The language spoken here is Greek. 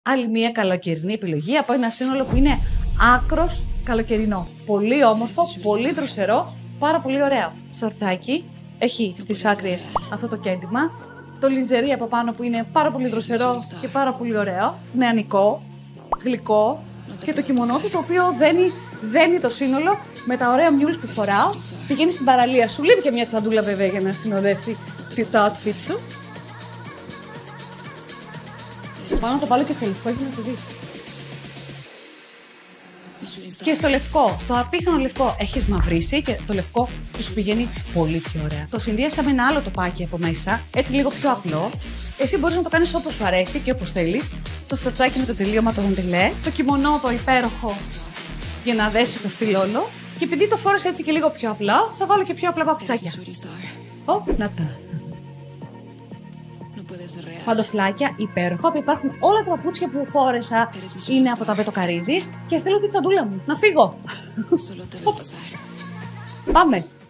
Άλλη μια καλοκαιρινή επιλογή από ένα σύνολο που είναι άκρος καλοκαιρινό. Πολύ όμορφο, πολύ δροσερό, πάρα πολύ ωραίο. Σορτσάκι, έχει στις άκρες αυτό το κέντημα. Το λιντζερί από πάνω που είναι πάρα πολύ δροσερό και πάρα πολύ ωραίο. Νεανικό, γλυκό και το κιμονό του το οποίο δένει το σύνολο με τα ωραία μιούλς που φοράω. Πηγαίνει στην παραλία σου, λείπει και μια τσαντούλα βέβαια για να συνοδεύσει το outfit σου. Πάω να το βάλω και στο λευκό, έχει να το δεις. Και στο λευκό, στο απίθανο λευκό, έχεις μαυρίσει και το λευκό σου πηγαίνει πολύ πιο ωραία. Το συνδύασα με ένα άλλο τοπάκι από μέσα, έτσι λίγο πιο απλό. Εσύ μπορείς να το κάνεις όπως σου αρέσει και όπως θέλεις. Το σορτσάκι με το τελείωμα το δεντελέ, το κιμονό το υπέροχο για να δέσει το στυλ όλο. Και επειδή το φόρεσα έτσι και λίγο πιο απλά, θα βάλω και πιο απλά παπουτσάκια. Να τα. Παντοφλάκια υπέροχα, που υπάρχουν όλα τα παπούτσια που φόρεσα είναι από τα Βέτο Καρύδης και θέλω τη τσαντούλα μου. Να φύγω! Πάμε!